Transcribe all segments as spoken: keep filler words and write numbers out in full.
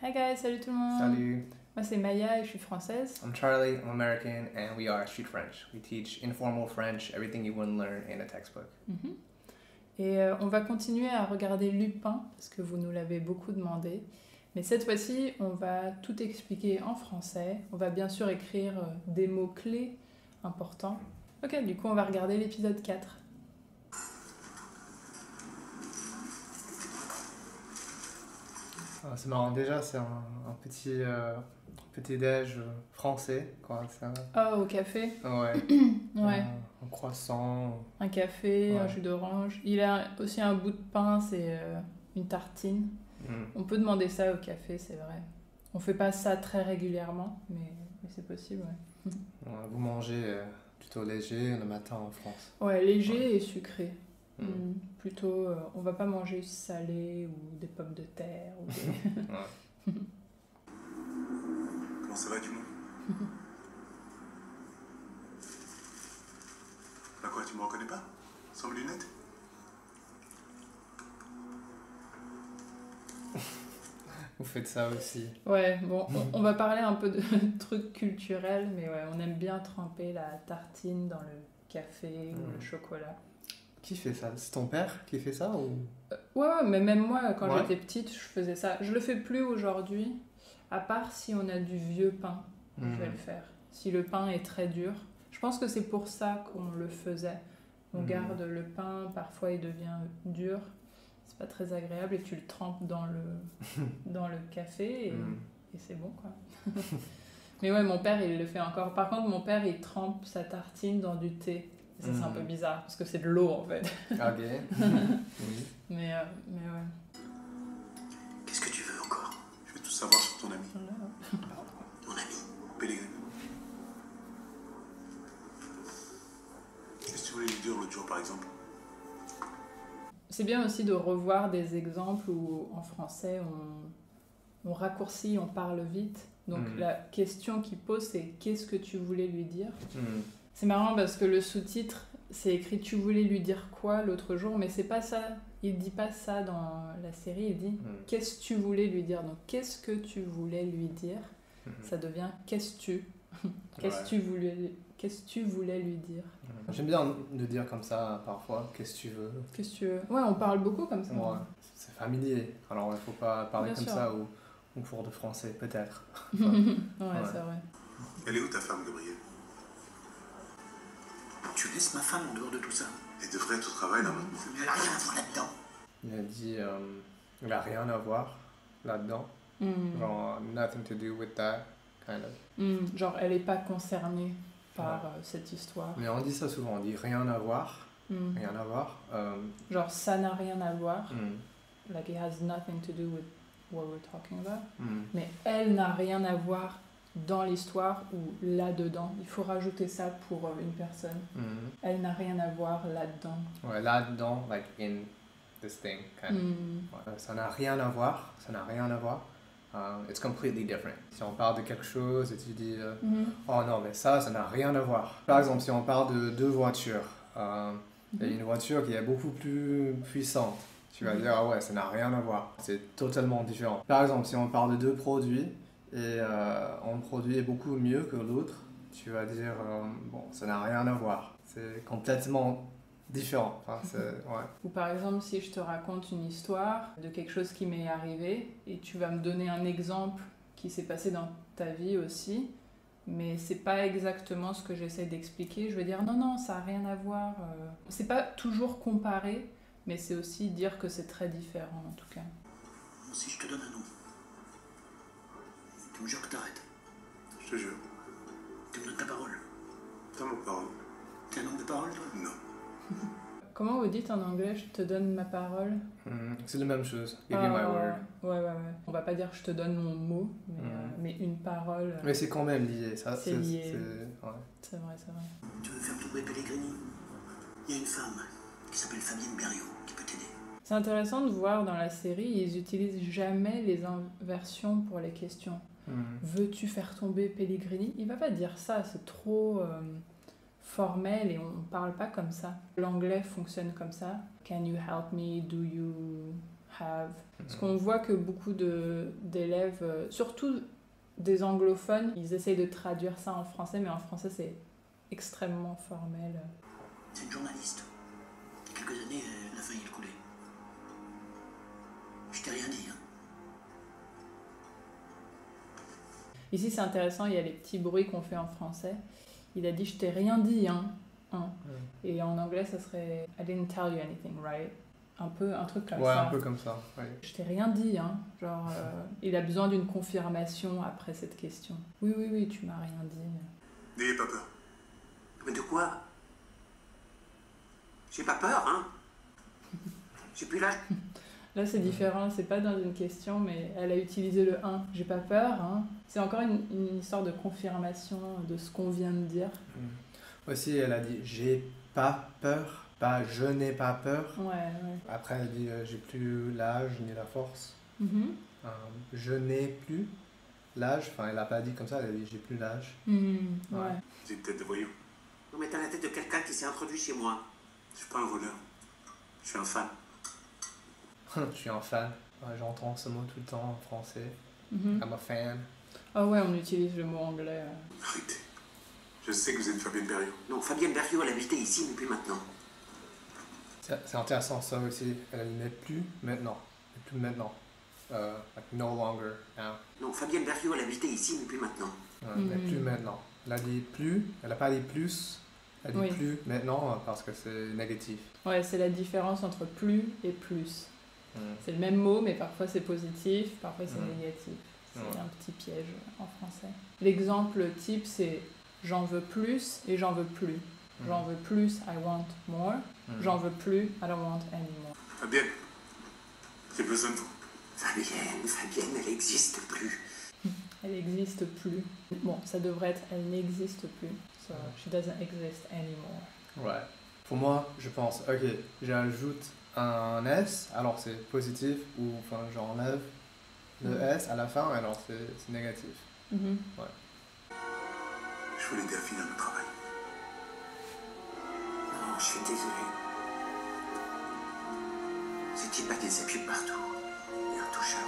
Hi guys, salut tout le monde. Salut. Moi c'est Maya et je suis française. I'm Charlie, I'm American, and we are Street French. We teach informal French, everything you wouldn't learn in a textbook. Mm-hmm. Et euh, on va continuer à regarder Lupin, parce que vous nous l'avez beaucoup demandé. Mais cette fois-ci, on va tout expliquer en français. On va bien sûr écrire euh, des mots-clés importants. Ok, du coup on va regarder l'épisode quatre. Ah, c'est marrant, déjà c'est un, un petit, euh, petit déj français, quoi. Ça... Ah, au café. Ouais. Ouais. Un, un croissant. Un café, Ouais. un jus d'orange. Il a aussi un bout de pain, c'est euh, une tartine. Mm. On peut demander ça au café, c'est vrai. On fait pas ça très régulièrement, mais, mais c'est possible, ouais. Ouais, vous mangez euh, plutôt léger le matin en France. Ouais, léger Ouais. et sucré. Mm. Mm, plutôt, euh, on va pas manger salé ou des pommes de terre. Ou des... Ouais. Comment ça va, du monde? Bah quoi, tu me reconnais pas? Sans mes lunettes? Vous faites ça aussi. Ouais, bon, on, on va parler un peu de trucs culturels, mais ouais, on aime bien tremper la tartine dans le café ou Mm. le chocolat. Qui fait ça? C'est ton père qui fait ça ou... Euh, ouais, ouais, mais même moi, quand Ouais. j'étais petite, je faisais ça. Je le fais plus aujourd'hui, à part si on a du vieux pain, je vais Mm. le faire. Si le pain est très dur. Je pense que c'est pour ça qu'on le faisait. On Mm. garde le pain, parfois il devient dur. C'est pas très agréable et tu le trempes dans le, dans le café et, Mm. et c'est bon, quoi. Mais ouais, mon père, il le fait encore. Par contre, mon père, il trempe sa tartine dans du thé. Et ça, c'est un Mm. peu bizarre, parce que c'est de l'eau, en fait. Ok. Oui. Mais, euh, mais ouais. Qu'est-ce que tu veux encore? Je veux tout savoir sur ton ami. Voilà. Mon ami, Pellegrini. Qu'est-ce que tu voulais lui dire l'autre jour, par exemple? C'est bien aussi de revoir des exemples où, en français, on, on raccourcit, on parle vite. Donc, Mm. la question qu'il pose, c'est « Qu'est-ce que tu voulais lui dire ?» Mm. C'est marrant parce que le sous-titre, c'est écrit « Tu voulais lui dire quoi l'autre jour ?» Mais c'est pas ça. Il dit pas ça dans la série. Il dit Mm. « Qu'est-ce que tu voulais lui dire ?» Donc, « Qu'est-ce que tu voulais lui dire ?» Mm. Ça devient « Qu'est-ce que tu ?» Qu'est-ce que Ouais. tu voulais, qu'est-ce que tu voulais lui dire? J'aime bien de dire comme ça parfois, qu'est-ce que tu veux. Qu'est-ce que tu veux? Ouais, on parle beaucoup comme ça. Ouais, c'est familier. Alors il ne faut pas parler Bien comme sûr. ça ou, ou pour de français, peut-être. ouais, Ouais. c'est vrai. Elle est où ta femme, Gabriel? Tu laisses ma femme en dehors de tout ça. Elle devrait être au travail, là, maintenant. Mais elle a rien à voir là-dedans. Il a dit, euh, il n'a rien à voir là-dedans. Mm. Genre, nothing to do with that, kind of. Mm. Genre, elle est pas concernée par Ouais. euh, cette histoire. Mais on dit ça souvent, on dit rien à voir, Mm. rien à voir. Euh, Genre, ça n'a rien à voir. mm, Like, it has nothing to do with what we're talking about. mm, Mais elle n'a rien à voir dans l'histoire ou là-dedans. Il faut rajouter ça pour euh, une personne. mm. Elle n'a rien à voir là-dedans. Ouais, là-dedans, like in this thing, kind of. Mm. Ouais, ça n'a rien à voir, ça n'a rien à voir. Uh, it's completely different. Si on parle de quelque chose et tu dis euh, Mhm. oh non mais ça, ça n'a rien à voir. Par exemple, si on parle de deux voitures, euh, il y a Mhm. une voiture qui est beaucoup plus puissante. Tu vas Mhm. dire ah ouais, ça n'a rien à voir. C'est totalement différent. Par exemple, si on parle de deux produits et euh, un produit est beaucoup mieux que l'autre, tu vas dire euh, bon, ça n'a rien à voir. C'est complètement différent. Enfin, c'est, ouais. Ou par exemple, si je te raconte une histoire de quelque chose qui m'est arrivé et tu vas me donner un exemple qui s'est passé dans ta vie aussi, mais c'est pas exactement ce que j'essaie d'expliquer, je vais dire non, non, ça a rien à voir. euh. C'est pas toujours comparer, mais c'est aussi dire que c'est très différent en tout cas. Si je te donne un nom, tu me jures que t'arrêtes. Je te jure. Tu me donnes ta parole. T'as ma parole? T'es un homme de parole, toi? Non. Comment vous dites en anglais je te donne ma parole? Mm, c'est la même chose. Give you Ah, my word. Ouais, ouais, ouais. On va pas dire je te donne mon mot, mais, Mhm. euh, mais une parole. euh, Mais c'est quand même lié, ça. C'est lié. c'est- ouais. C'est vrai, c'est vrai. Tu veux faire tomber Pellegrini? Il y a une femme qui s'appelle Fabienne Berriot qui peut t'aider. C'est intéressant de voir dans la série, ils utilisent jamais les inversions pour les questions. Mm. Veux-tu faire tomber Pellegrini? Il va pas dire ça, c'est trop euh, formel et on, on parle pas comme ça. L'anglais fonctionne comme ça. Can you help me? Do you have. Parce qu'on voit que beaucoup de, d'élèves, euh, surtout des anglophones, ils essayent de traduire ça en français, mais en français c'est extrêmement formel. C'est une journaliste. Il y a quelques années, elle a failli le couler. Je t'ai rien dit, hein. Ici c'est intéressant, il y a les petits bruits qu'on fait en français. Il a dit je t'ai rien dit, hein. hein. Mm. Et en anglais ça serait I didn't tell you anything, right? Un peu, un truc comme Ouais, ça. un peu comme ça. Ouais. Je t'ai rien dit, hein. Genre, euh, il a besoin d'une confirmation après cette question. Oui, oui, oui, tu m'as rien dit. N'ayez pas peur. Mais de quoi? J'ai pas peur, hein. J'ai plus l'âge. Là, c'est différent, c'est pas dans une question, mais elle a utilisé le un. J'ai pas peur, hein. C'est encore une, une histoire de confirmation de ce qu'on vient de dire. Mm. Aussi, elle a dit j'ai pas peur. Pas je n'ai pas peur. Ouais, ouais. Après, elle dit euh, j'ai plus l'âge ni la force. Mm-hmm. Euh, je n'ai plus l'âge. Enfin, elle a pas dit comme ça, elle a dit j'ai plus l'âge. Mm, ouais. Ouais. J'ai une tête de voyou. Non, mais t'as la tête de quelqu'un qui s'est introduit chez moi. Je suis pas un voleur. Je suis un fan. Je suis un fan. Ouais, j'entends ce mot tout le temps en français. Mhm. I'm a fan. Ah ouais, on utilise le mot anglais. euh. Arrêtez. Je sais que vous êtes Fabienne Berriot. Non, Fabienne Berriot, elle habitait ici, mais plus maintenant. C'est c'est intéressant ça aussi. Elle n'est plus maintenant. Elle n'est plus maintenant. Euh, like no longer now. Non, Fabienne Berriot, elle habitait ici, mais plus maintenant. Ouais, elle n'est Mhm. plus maintenant. Elle a dit plus. Elle n'a pas dit plus. Elle dit Oui. plus maintenant euh, parce que c'est négatif. Ouais, c'est la différence entre plus et plus. Mm. C'est le même mot, mais parfois c'est positif, parfois c'est Mm. négatif. C'est Ouais. un petit piège en français. L'exemple type, c'est j'en veux plus et j'en veux plus. Mm. J'en veux plus, I want more. Mm. J'en veux plus, I don't want any more. Fabienne, j'ai besoin de vous. Fabienne, Fabienne, elle n'existe plus. Elle n'existe plus. Bon, ça devrait être elle n'existe plus. So, she doesn't exist anymore. Ouais. Pour moi, je pense, ok, j'ajoute un S, alors c'est positif, ou enfin j'enlève le Mhm. S à la fin, alors c'est c'est négatif. Mhm. Je veux l'aider à finir le travail. Non, je suis désolé. Ce type a des appuis partout. Il est intouchable.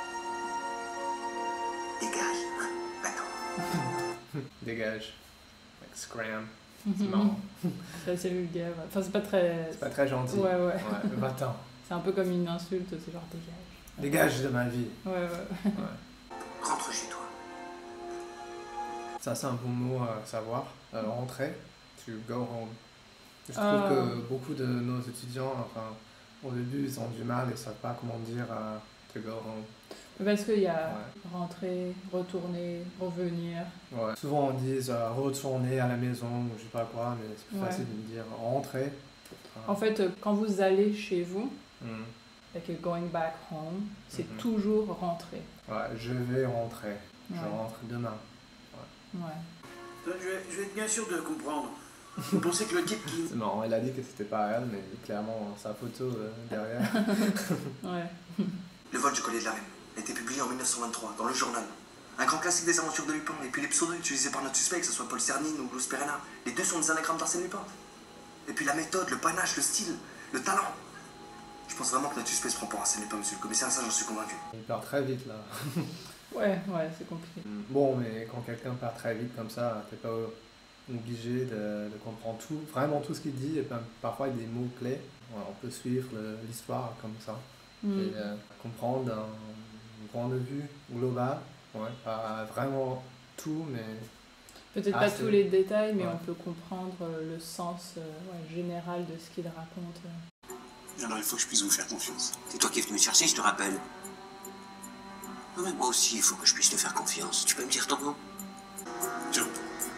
Dégage, hein, va-t'en. Dégage. Like scram. C'est Mhm. marrant. C'est assez vulgaire. Enfin, c'est pas très. C'est pas très gentil. Ouais, ouais. Ouais, va-t'en. C'est un peu comme une insulte, c'est genre dégage. Dégage de ma vie. Ouais, ouais. Ouais. Rentre chez toi. Ça, c'est un bon mot à savoir. Euh, rentrer, to go home. Je trouve Ah. que beaucoup de nos étudiants, enfin, au début, ils ont du mal et savent pas comment dire euh, to go home. Parce qu'il y a Ouais. rentrer, retourner, revenir. Ouais. Souvent, on dit euh, retourner à la maison ou je sais pas quoi, mais c'est plus Ouais. facile de dire rentrer. En fait, euh, quand vous allez chez vous, Hmm. like you're going back home, c'est Mhm. toujours rentrer. Ouais, je vais rentrer. Je Ouais. rentre demain. Ouais. Je vais, je vais être bien sûr de comprendre. Vous pensez que le type qui... C'est marrant, elle a dit que c'était pas elle, mais clairement, sa photo euh, derrière. Ouais. Le vol du collier de la reine a été publié en mille neuf cent vingt-trois dans le journal. Un grand classique des aventures de Lupin. Et puis les pseudos utilisés par notre suspect, que ce soit Paul Cernine ou Luz Perena, les deux sont des anagrammes d'Arsène Lupin. Et puis la méthode, le panache, le style, le talent. Je pense vraiment que notre suspect se prend pour Arsène Lupin, monsieur le commissaire, ça j'en suis convaincu. Il part très vite là. Ouais, ouais, c'est compliqué. Bon, mais quand quelqu'un part très vite comme ça, t'es pas obligé de, de comprendre tout, vraiment tout ce qu'il dit, et ben, parfois il y a des mots clés. Ouais, on peut suivre le- l'histoire comme ça Mm. et euh, comprendre d'un point de vue global. Ouais, pas vraiment tout, mais Peut-être Ah, pas c'est- tous les détails, mais Ouais. on peut comprendre euh, le sens euh, ouais, général de ce qu'il raconte. euh. Alors il faut que je puisse vous faire confiance. C'est toi qui es venu me chercher, je te rappelle. Non mais moi aussi, il faut que je puisse te faire confiance. Tu peux me dire ton nom? Diop.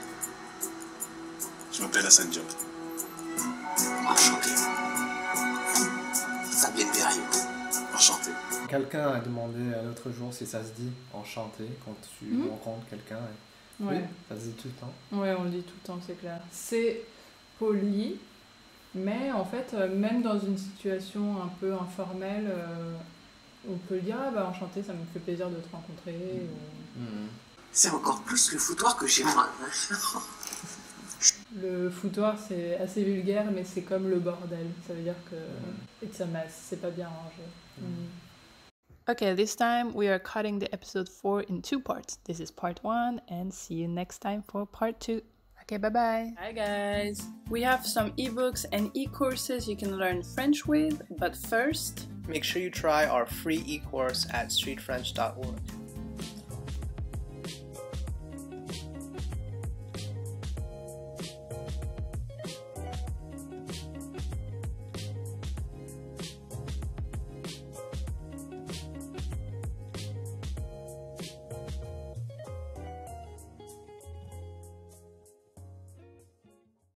Je m'appelle Hassan Diop. Enchanté. Fabienne Berriot. Enchanté. quelqu'un a demandé euh, l'autre jour si ça se dit enchanté quand tu Mhm. rencontres quelqu'un. et- Ouais. Oui, ça se dit tout le temps. Ouais, on le dit tout le temps, c'est clair. C'est poli, mais en fait, euh, même dans une situation un peu informelle, euh, on peut le dire, ah bah enchanté, ça me fait plaisir de te rencontrer. ou- Mhm. C'est encore plus le foutoir que chez moi. Le foutoir, c'est assez vulgaire, mais c'est comme le bordel. Ça veut dire que Mm. it's a mess, c'est pas bien rangé. Mm. Mm. Okay, this time we are cutting the episode four in two parts. This is part one, and see you next time for part two. Okay, bye-bye. Hi guys! We have some ebooks and e-courses you can learn French with, but first... Make sure you try our free e-course at street french dot org.